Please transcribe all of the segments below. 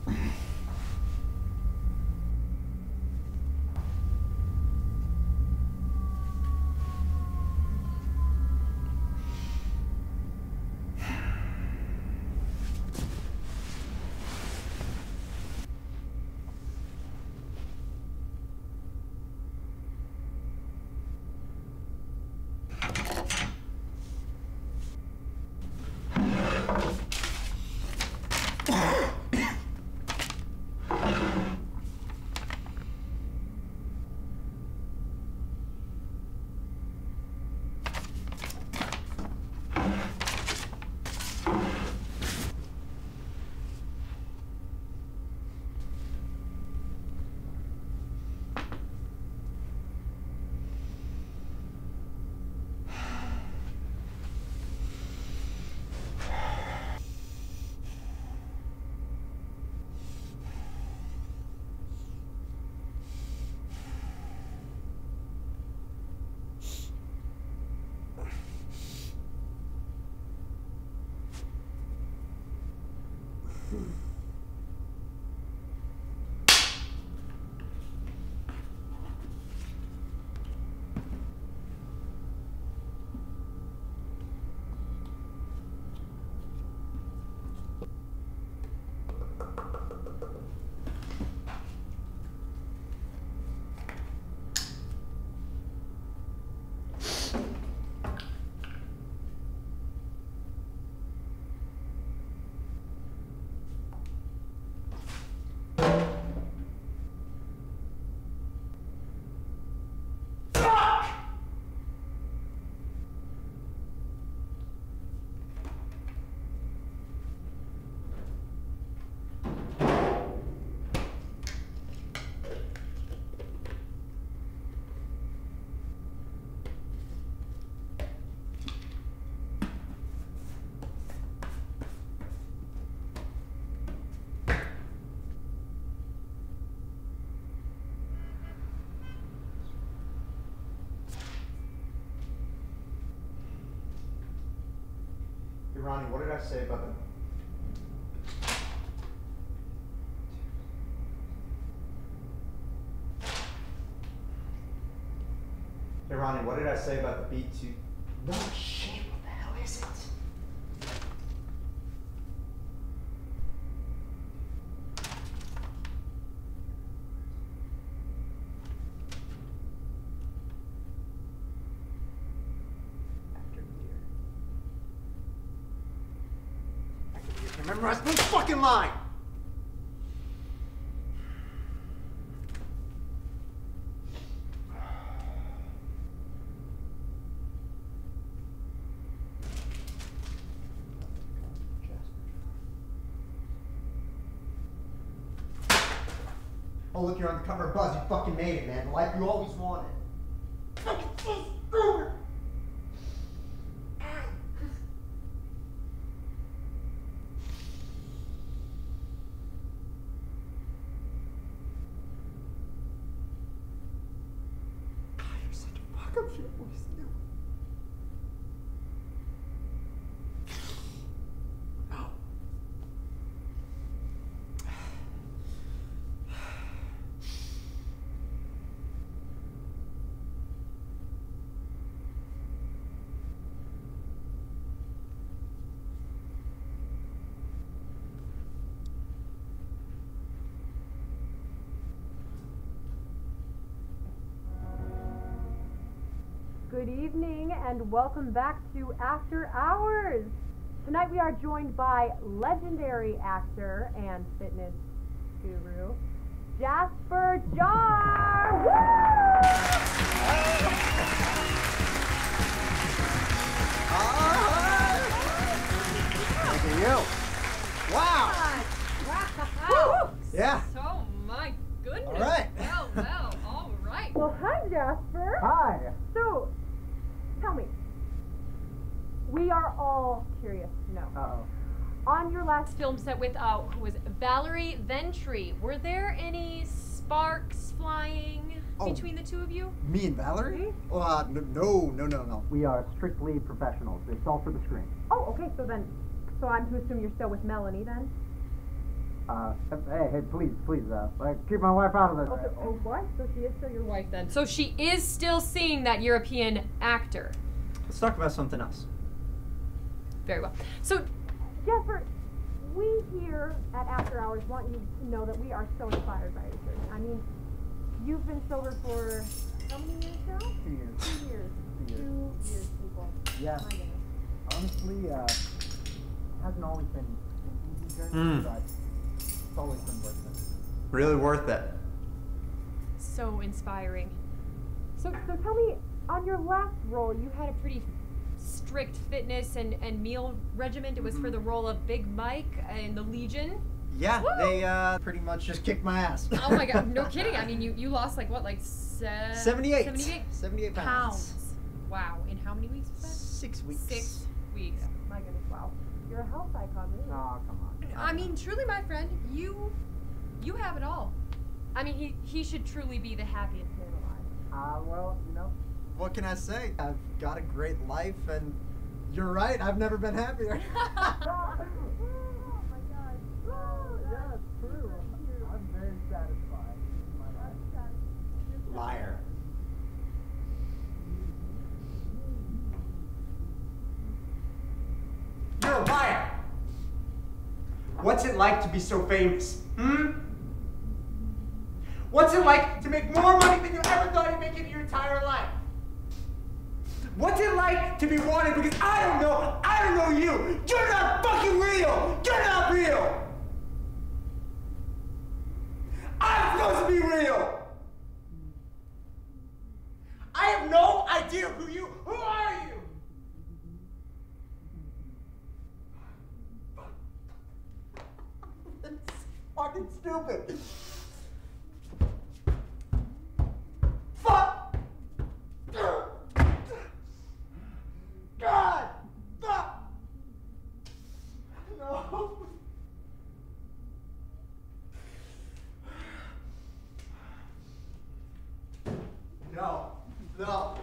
Ronnie, what did I say about the... Hey Ronnie, what did I say about the B2? No shit, what the hell is it? Memorize one fucking line! Oh look, you're on the cover of Buzz, you fucking made it, man. The life you always wanted. Fucking over! Come here, boys. No. No. Good evening and welcome back to After Hours. Tonight we are joined by legendary actor and fitness guru, Jasper Jar. Woo! Look at you. Wow. Wow. Yeah. Oh my goodness. All right. Well, all right. Well, hi Jasper. Hi. So, tell me, we are all curious to know. Uh-oh. On your last Film set with who was Valerie Ventry. Were there any sparks flying between the two of you? Me and Valerie? No. We are strictly professionals. It's all for the screen. Oh, okay, so I'm to assume you're still with Melanie then? Hey, please, keep my wife out of this. Okay, oh, what? So she is still your wife then? So she is still seeing that European actor. Let's talk about something else. Very well. So, Jasper, we here at After Hours want you to know that we are so inspired by your journey. I mean, you've been sober for how many years now? 2 years. 2 years. 2 years. 2 years, people. Yeah. My goodness. Honestly, it hasn't always been an easy journey, but it's always been worth it. Really worth it. so inspiring. So tell me, on your last role, You had a pretty strict fitness and meal regimen. It was for the role of Big Mike in the Legion. Yeah, Woo! they pretty much just kicked my ass. Oh my god, no kidding. I mean, you lost like what, like 78. 78 pounds. Wow. In how many weeks was that? 6 weeks. 6 weeks. my goodness, wow, you're a health icon, really. Oh, come on. I mean, truly, my friend, you have it all. I mean, he should truly be the happiest man alive. Well, you know, What can I say? I've got a great life, and you're right, I've never been happier. Oh my god. yeah, it's true. I'm very satisfied with my life. Liar. You're a liar! What's it like to be so famous? What's it like to make more money than you ever thought you'd make in your entire life? What's it like to be wanted because I don't know you! You're not fucking real! You're not real! I'm supposed to be real! I have no idea who are you? That's fucking stupid. Fuck! God! Fuck! No! No. No.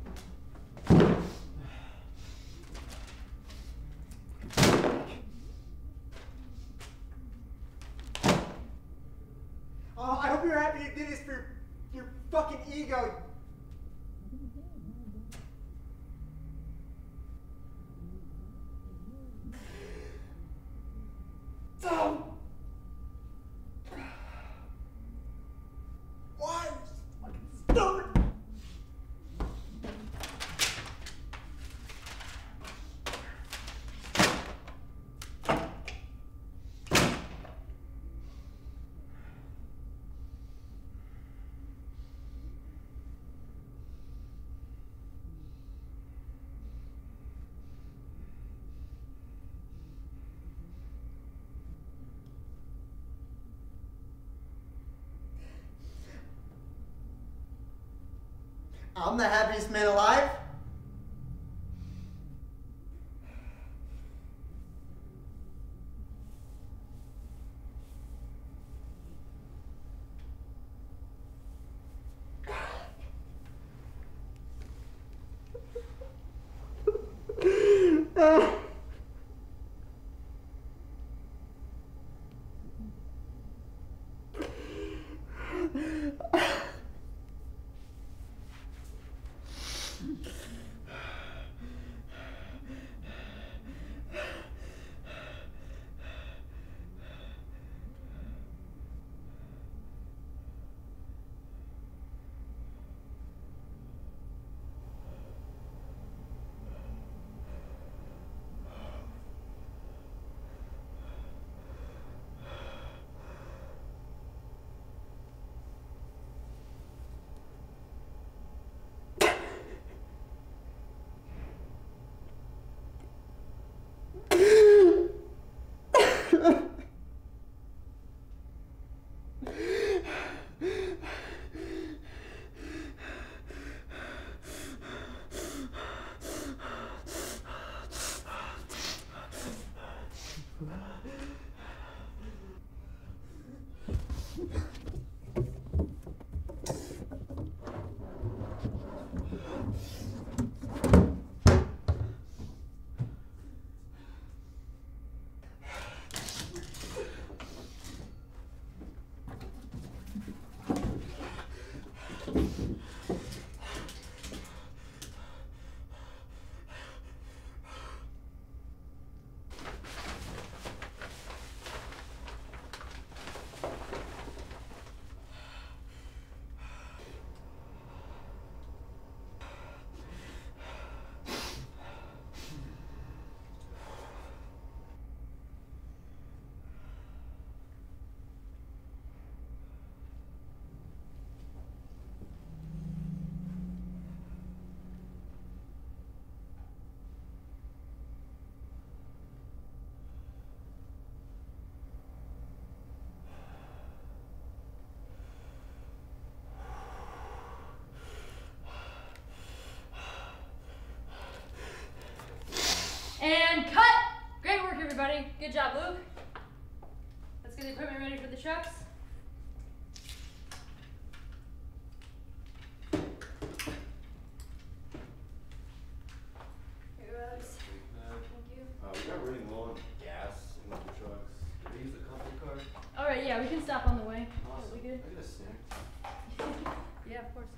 Oh, I hope you're happy you did this for your fucking ego. Dumb. Why? Fucking stupid. I'm the happiest man alive. Good job, Luke. Let's get the equipment ready for the trucks. Here, Alex. Thank you. We got running low on gas in the trucks. Did we use the company car? Alright, yeah, we can stop on the way. Awesome. That'll be good. I get a snack. Yeah, of course.